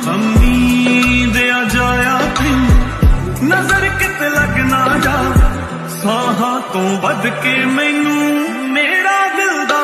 नींद आ जाया तेनू नजर किते लग ना जा साहां तो बद के मैनू मेरा दिल दा